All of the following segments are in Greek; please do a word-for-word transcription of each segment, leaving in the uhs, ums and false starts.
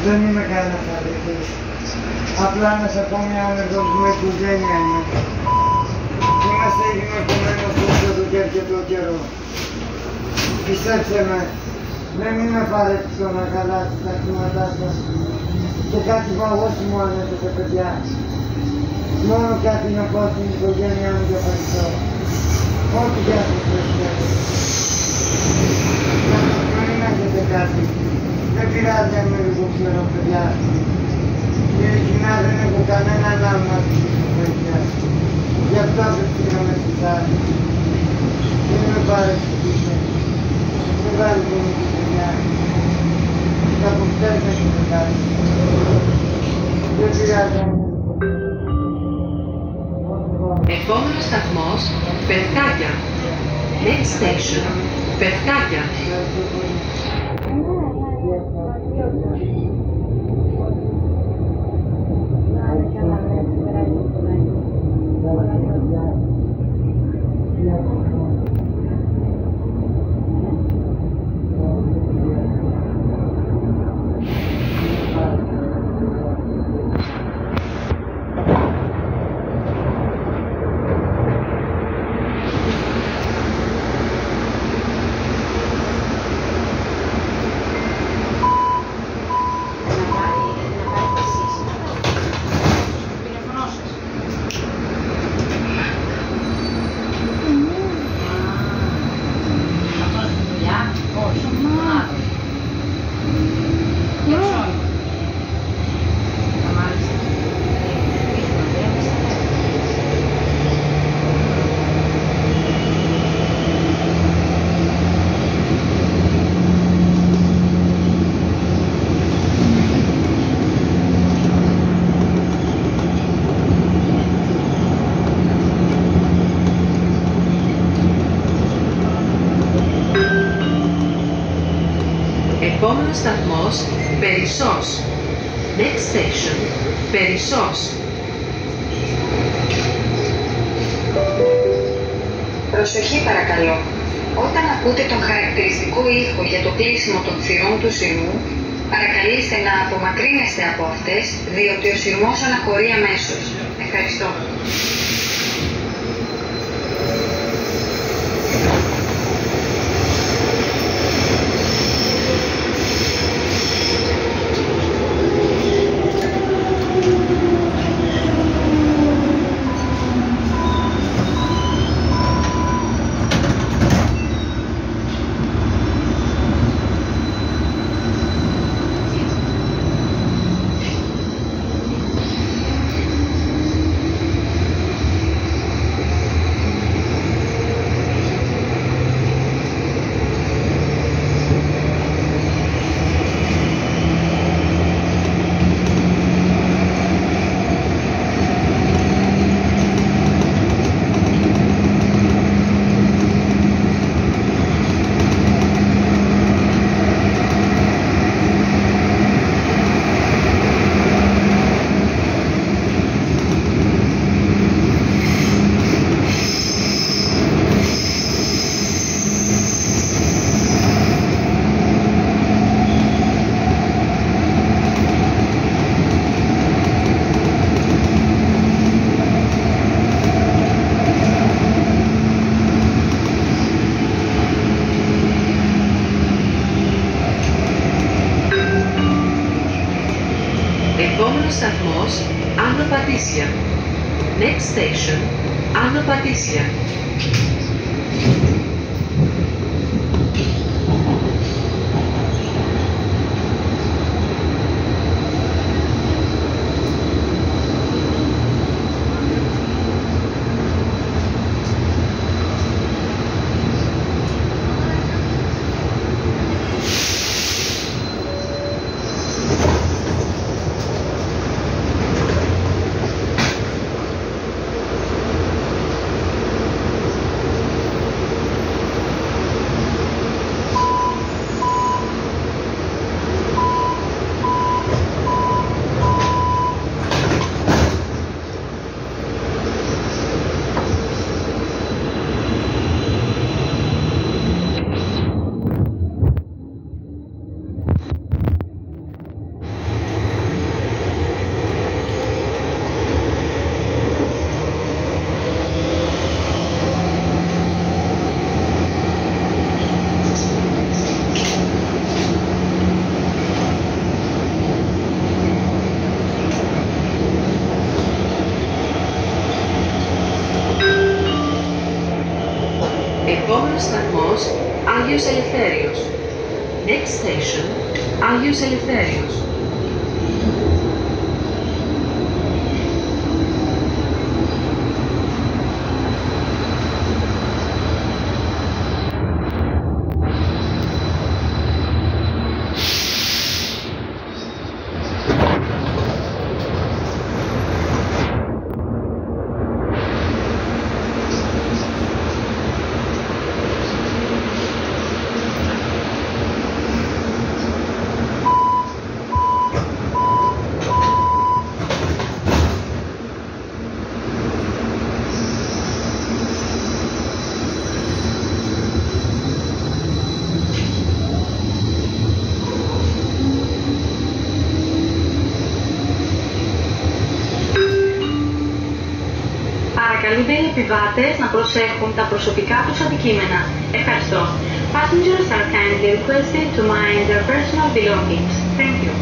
Δεν είμαι κανένας αδερφής. Απλά να σε πω μια ανεργολισμένη οικογένεια είναι. Είμαστε γυμνοκομμένος τόσο εδώ και αρκετό καιρό. Πιστέψτε με, δεν είναι απαραίτητο να χαλάσεις τα χρήματά σας και κάτι παγώσιμο ανέφερε παιδιά. Μόνο κάτι να πω στην οικογένειά μου και ευχαριστώ. Ό,τι και αν σας προσφέρω. Να μην έχετε κάτι. Δεν πειράζει αν με λίγο ξέρω παιδιά. Και ειλικρινά δεν έχω κανέναν άλλο να σας βοήθεια. Γι' αυτό απευθύνομαι στις άλλες. Δεν με παρεξηγείτε. Δεν βάλει μόνο την παιδιά. Θα αποκτήσετε κάτι. Δεν πειράζει αν Επόμενος σταθμός, Περκάγια. Next station, Περκάγια. Επόμενος σταθμός, Περισσός. Next station, Περισσός. Προσοχή παρακαλώ. Όταν ακούτε τον χαρακτηριστικό ήχο για το κλείσιμο των θυρών του σειρμού, παρακαλείστε να απομακρύνεστε από αυτές, διότι ο σειρμός αναχωρεί αμέσως. Ευχαριστώ. Επόμενος σταθμός, Άνω Πατήσια. Next station, Άνω Πατήσια. Επόμενος σταθμός, Άγιος Ελευθέριος. Next station, Άγιος Ελευθέριος. Καλούνται οι επιβάτες να προσέχουν τα προσωπικά τους αντικείμενα. Ευχαριστώ. Passengers are kindly requested to mind their personal belongings. Thank you.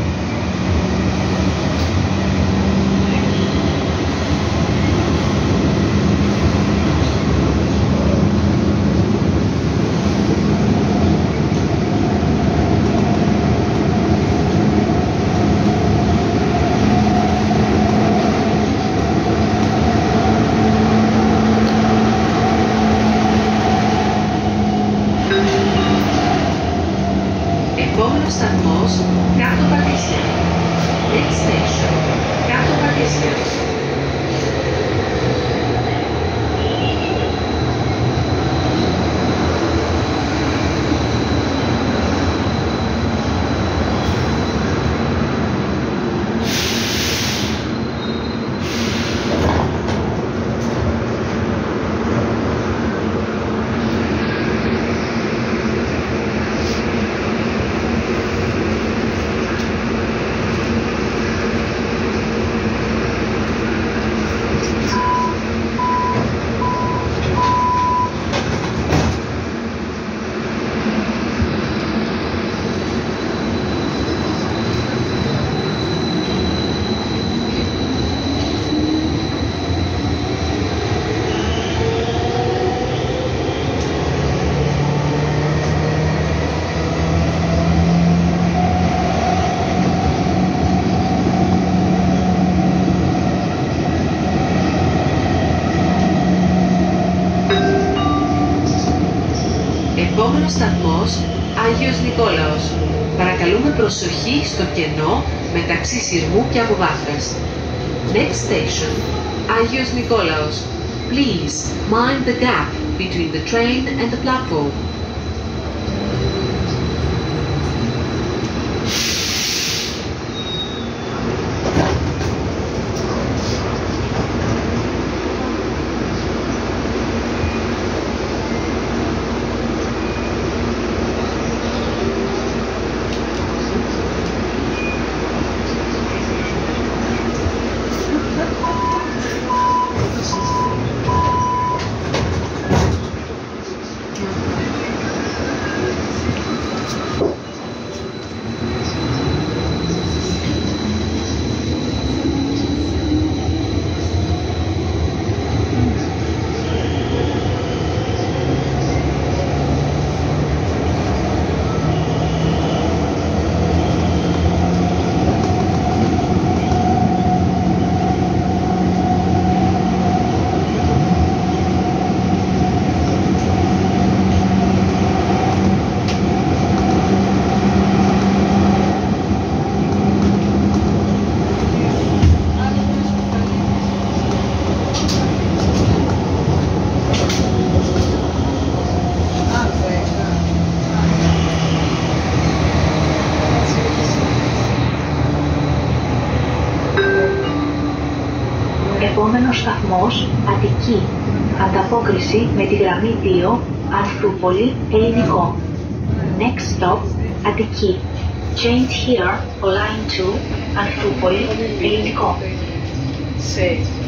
Επόμενος σταθμός, Κάτω Πατήσια. Next station, Κάτω Πατήσια. Επόμενος σταθμός, Άγιος Νικόλαος. Παρακαλούμε προσοχή στο κενό μεταξύ σειρμού και αποβάθρας. Next station, Άγιος Νικόλαος. Please mind the gap between the train and the platform. Επόμενος σταθμός, Αττική. Ανταπόκριση με τη γραμμή δύο, Ανθούπολη, Ελληνικό. Next stop, Attiki. Change here for line two, Ανθούπολη, Ελληνικό. Sì.